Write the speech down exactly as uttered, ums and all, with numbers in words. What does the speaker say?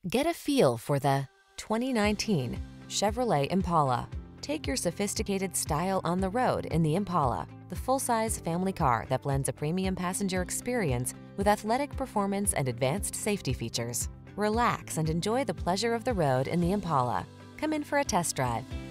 Get a feel for the twenty nineteen Chevrolet Impala. Take your sophisticated style on the road in the Impala, the full-size family car that blends a premium passenger experience with athletic performance and advanced safety features. Relax and enjoy the pleasure of the road in the Impala. Come in for a test drive.